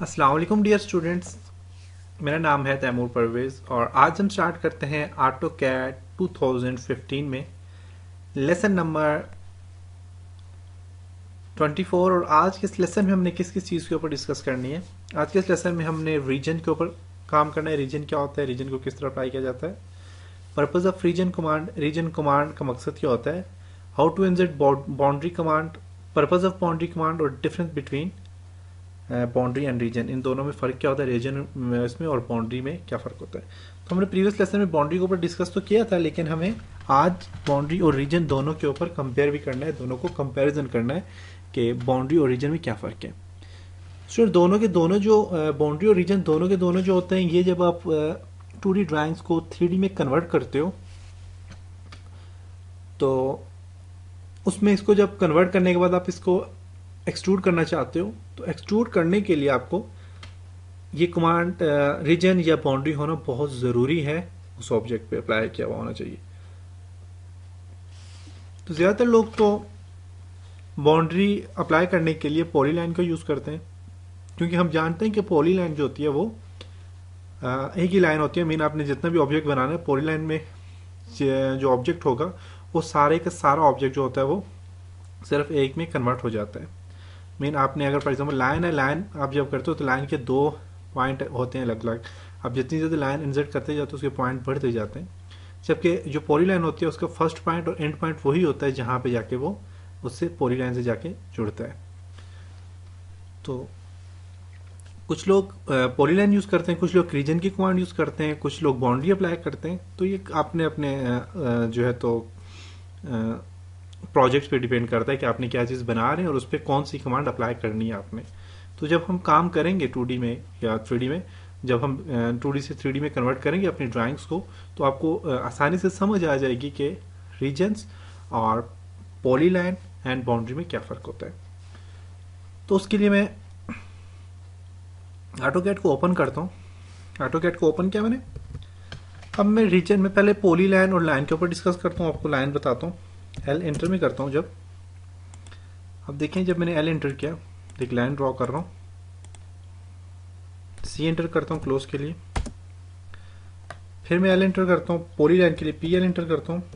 अस्सलाम वालेकुम dear students. मेरा नाम है तैमूर परवेज़ और आज हम स्टार्ट करते हैं ऑटो कैड 2015 में लेसन नंबर 24। और आज के इस लेसन में हमने किस किस चीज़ के ऊपर डिस्कस करनी है। आज के इस लेसन में हमने रीजन के ऊपर काम करना है। रीजन क्या होता है, रीजन को किस तरह अप्लाई किया जाता है, purpose of region command, region command का मकसद क्या होता है, how to insert boundary command, purpose of boundary command और difference between boundary and region, इन दोनों में फ़र्क क्या होता है, रीजन में इसमें और बाउंड्री में क्या फ़र्क होता है। तो हमने प्रीवियस लेसन में बाउंड्री के ऊपर डिस्कस तो किया था, लेकिन हमें आज बाउंड्री और रीजन दोनों के ऊपर कंपेयर भी करना है, दोनों को कंपैरिजन करना है कि बाउंड्री और रीजन में क्या फ़र्क है। सो दोनों के दोनों जो बाउंड्री और रीजन दोनों के दोनों जो होते हैं, ये जब आप 2D ड्राइंग्स को 3D में कन्वर्ट करते हो तो उसमें इसको जब कन्वर्ट करने के बाद आप इसको एक्सट्रूड करना चाहते हो, तो एक्सट्रूड करने के लिए आपको ये कमांड रीजन या बाउंड्री होना बहुत ज़रूरी है, उस ऑब्जेक्ट पे अप्लाई किया हुआ होना चाहिए। तो ज़्यादातर लोग तो बाउंड्री अप्लाई करने के लिए पॉलीलाइन का यूज़ करते हैं, क्योंकि हम जानते हैं कि पॉलीलाइन जो होती है वो एक ही लाइन होती है। मीन आपने जितना भी ऑब्जेक्ट बनाना है, पॉलीलाइन में जो ऑब्जेक्ट होगा वो सारे का सारा ऑब्जेक्ट जो होता है वो सिर्फ एक में कन्वर्ट हो जाता है। मीन आपने अगर फॉर एग्जांपल लाइन है, लाइन आप जब करते हो तो लाइन के दो पॉइंट होते हैं अलग अलग। आप जितनी ज़्यादा लाइन इंसर्ट करते जाते हो उसके पॉइंट बढ़ते जाते हैं, जबकि जो पॉलीलाइन होती है उसका फर्स्ट पॉइंट और एंड पॉइंट वही होता है जहाँ पे जाके वो उससे पॉलीलाइन से जाके जुड़ता है। तो कुछ लोग पॉलीलाइन यूज़ करते हैं, कुछ लोग रीजन की कमांड यूज़ करते हैं, कुछ लोग बाउंड्री अप्लाई करते हैं। तो ये आपने अपने जो है तो प्रोजेक्ट्स पे डिपेंड करता है कि आपने क्या चीज़ बना रहे हैं और उस पर कौन सी कमांड अप्लाई करनी है आपने। तो जब हम काम करेंगे 2D में या 3D में, जब हम 2D से 3D में कन्वर्ट करेंगे अपनी ड्राइंग्स को, तो आपको आसानी से समझ आ जाएगी कि रीजन्स और पॉलीलाइन एंड बाउंड्री में क्या फ़र्क होता है। तो उसके लिए मैं ऑटोकैड को ओपन करता हूँ। ऑटोकैड को ओपन किया मैंने। अब मैं रीजन में पहले पॉलीलाइन और लाइन के ऊपर डिस्कस करता हूँ, आपको लाइन बताता हूँ। एल एंटर में करता हूँ जब, अब देखें जब मैंने एल एंटर किया, एक लाइन ड्रॉ कर रहा हूँ। सी एंटर करता हूँ क्लोज के लिए, फिर मैं एल एंटर करता हूँ पॉलीलाइन के लिए, पी एल एंटर करता हूँ,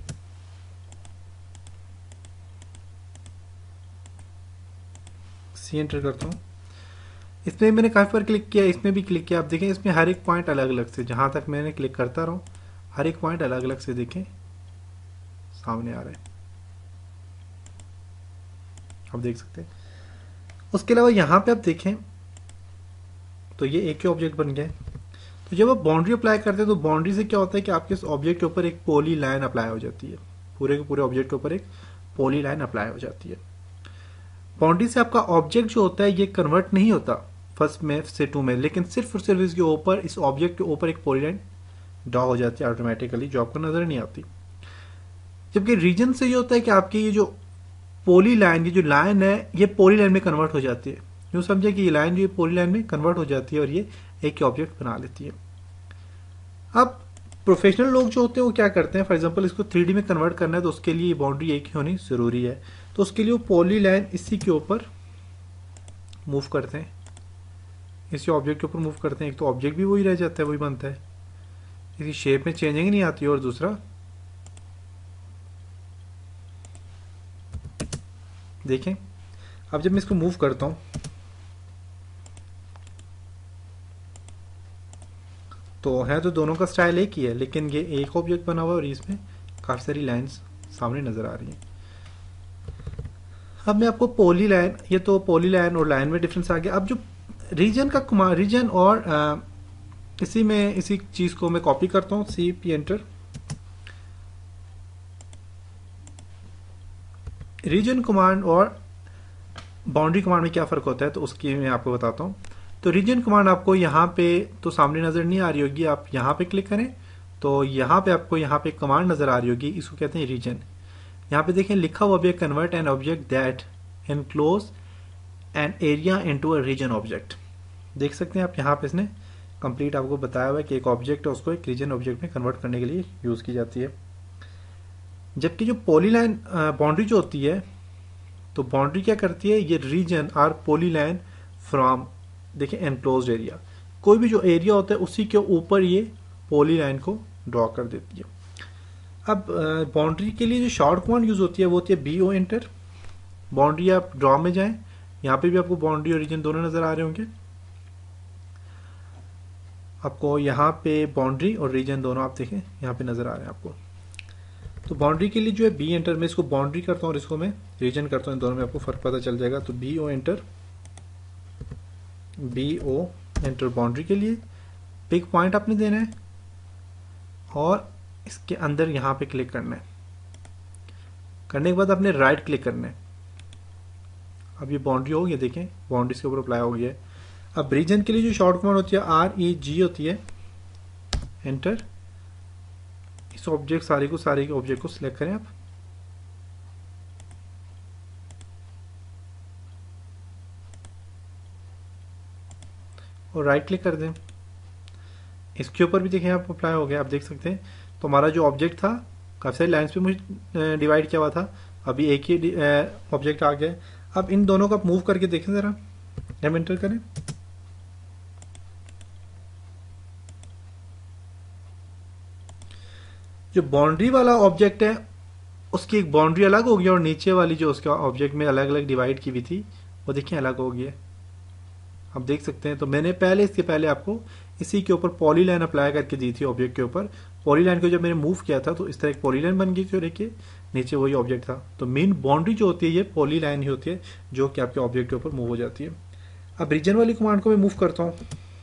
सी एंटर करता हूँ। इसमें मैंने काफ़ी बार क्लिक किया, इसमें भी क्लिक किया। आप देखें इसमें हर एक पॉइंट अलग अलग से, जहाँ तक मैंने क्लिक करता रहा हर एक पॉइंट अलग अलग से देखें सामने आ रहा है, आप देख सकते हैं। उसके अलावा यहाँ पे आप देखें तो ये एक ही ऑब्जेक्ट बन गया है। तो जब आप बाउंड्री अप्लाई करते हैं तो बाउंड्री से क्या होता है कि आपके इस ऑब्जेक्ट के ऊपर एक पॉली लाइन अप्लाई हो जाती है, पूरे के पूरे ऑब्जेक्ट के ऊपर एक पॉली लाइन अप्लाई हो जाती है। बाउंड्री से आपका ऑब्जेक्ट जो होता है ये कन्वर्ट नहीं होता फर्स्ट में से टू में, लेकिन सिर्फ और सिर्फ इसके ऊपर, इस ऑब्जेक्ट के ऊपर एक पॉली लाइन ड्रॉ हो जाती है ऑटोमेटिकली, जो आपको नजर नहीं आती। जबकि रीजन से ये होता है कि आपकी ये जो पॉली लाइन, ये जो लाइन है ये पॉली लाइन में कन्वर्ट हो जाती है। यूँ समझे कि ये लाइन जो है पॉली लाइन में कन्वर्ट हो जाती है और ये एक ही ऑब्जेक्ट बना लेती है। अब प्रोफेशनल लोग जो होते हैं वो क्या करते हैं, फॉर एग्जांपल इसको 3D में कन्वर्ट करना है तो उसके लिए बाउंड्री एक ही होनी ज़रूरी है। तो उसके लिए वो पॉली लाइन इसी के ऊपर मूव करते हैं, इसी ऑब्जेक्ट के ऊपर मूव करते हैं। एक तो ऑब्जेक्ट भी वही रह जाता है, वही बनता है, इसकी शेप में चेंजिंग नहीं आती है। और दूसरा देखें, अब जब मैं इसको मूव करता हूँ तो है तो दोनों का स्टाइल एक ही है, लेकिन ये एक ऑब्जेक्ट बना हुआ है और इसमें काफ़ी सारी लाइंस सामने नज़र आ रही हैं। अब मैं आपको पॉली लाइन, ये तो पॉली लाइन और लाइन में डिफरेंस आ गया। अब जो रीजन का कमांड, रीजन और इसी में इसी चीज़ को मैं कॉपी करता हूँ, C P enter. Region command और बाउंड्री कमांड में क्या फ़र्क होता है तो उसकी मैं आपको बताता हूँ। तो रीजन कमांड आपको यहाँ पे तो सामने नज़र नहीं आ रही होगी, आप यहाँ पे क्लिक करें तो यहाँ पे आपको यहाँ पे कमांड नज़र आ रही होगी, इसको कहते हैं रीजन। यहाँ पे देखें लिखा हुआ भी, convert an object that enclose an area into a region object. देख सकते हैं आप यहाँ पे इसने कंप्लीट आपको बताया हुआ है कि एक ऑब्जेक्ट है उसको एक रीजन ऑब्जेक्ट में कन्वर्ट करने के लिए यूज़ की जाती है। जबकि जो पॉलीलाइन बाउंड्री जो होती है, तो बाउंड्री क्या करती है, ये रीजन आर पॉलीलाइन फ्रॉम देखिए एनक्लोज्ड एरिया, कोई भी जो एरिया होता है उसी के ऊपर ये पॉली लाइन को ड्रॉ कर देती है। अब बाउंड्री के लिए जो शॉर्ट कमांड यूज होती है वो होती है बी ओ एंटर। बाउंड्री आप ड्रॉ में जाएं, यहाँ पे भी आपको बाउंड्री और रीजन दोनों नजर आ रहे होंगे। आपको यहाँ पे बाउंड्री और रीजन दोनों आप देखें यहाँ पे नजर आ रहे हैं आपको। तो बाउंड्री के लिए जो है बी एंटर, मैं इसको बाउंड्री करता हूँ और इसको मैं रीजन करता हूँ, इन दोनों में आपको फर्क पता चल जाएगा। तो B O enter, B O enter boundary के लिए पिक पॉइंट आपने देना है और इसके अंदर यहाँ पे क्लिक करना है। करने के बाद आपने राइट क्लिक करना है। अब ये बाउंड्री हो गया, देखें बाउंड्री के ऊपर अप्लाई हो गया है। अब रीजन के लिए जो शॉर्ट कमांड होती है REG होती है, एंटर। इस ऑब्जेक्ट सारे के ऑब्जेक्ट को सिलेक्ट करें आप, और राइट क्लिक कर दें। इसके ऊपर भी देखें आप अप्लाई हो गया, आप देख सकते हैं। तो हमारा जो ऑब्जेक्ट था काफी सारी लाइंस पे मुझे डिवाइड किया हुआ था, अभी एक ही ऑब्जेक्ट आ गया। अब इन दोनों को आप मूव करके देखें जरा, हम एंटर करें। जो बाउंड्री वाला ऑब्जेक्ट है उसकी एक बाउंड्री अलग होगी और नीचे वाली जो उसके ऑब्जेक्ट में अलग अलग डिवाइड की हुई थी वो देखिए अलग हो गई है, आप देख सकते हैं। तो मैंने इसके पहले आपको इसी के ऊपर पॉली लाइन अप्लाई करके दी थी ऑब्जेक्ट के ऊपर। पॉली लाइन को जब मैंने मूव किया था तो इस तरह एक पॉली लाइन बन गई थी और देखिए नीचे वही ऑब्जेक्ट था। तो मेन बाउंड्री जो होती है ये पॉली लाइन ही होती है जो कि आपके ऑब्जेक्ट के ऊपर मूव हो जाती है। अब रीजन वाली कमांड को मैं मूव करता हूँ।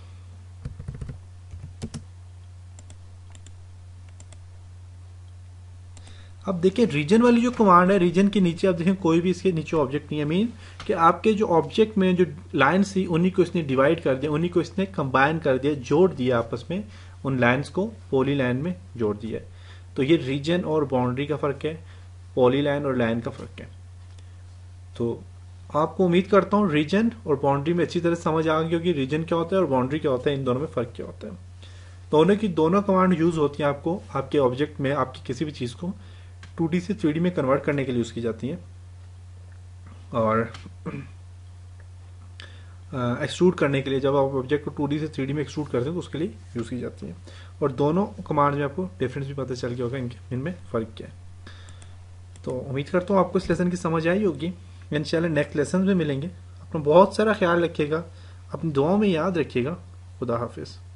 अब देखिए रीजन वाली जो कमांड है, रीजन के नीचे आप देखें कोई भी इसके नीचे ऑब्जेक्ट नहीं है। मीन कि आपके जो ऑब्जेक्ट में जो लाइन्स थी उन्हीं को इसने डिवाइड कर दिया, उन्हीं को इसने कंबाइन कर दिया, जोड़ दिया आपस में, उन लाइन्स को पॉली लाइन में जोड़ दिया। तो ये रीजन और बाउंड्री का फर्क है, पॉली लाइन और लाइन का फर्क है। तो आपको उम्मीद करता हूँ रीजन और बाउंड्री में अच्छी तरह समझ आ गई होगी, रीजन क्या होता है और बाउंड्री क्या होता है, इन दोनों में फर्क क्या होता है। दोनों की दोनों कमांड यूज होती है आपको आपके ऑब्जेक्ट में, आपकी किसी भी चीज को 2D से 3D में कन्वर्ट करने के लिए यूज की जाती है और एक्सट्रूड करने के लिए, जब आप ऑब्जेक्ट को 2D से 3D में एक्सट्रूड करते हैं तो उसके लिए यूज की जाती है। और दोनों कमांड में आपको डिफरेंस भी पता चल गया होगा इनमें फर्क क्या है। तो उम्मीद करता हूँ आपको इस लेसन की समझ आई होगी। इंशाल्लाह नेक्स्ट लेसन में मिलेंगे। अपना बहुत सारा ख्याल रखिएगा, अपनी दुआओं में याद रखिएगा। खुदा हाफिज।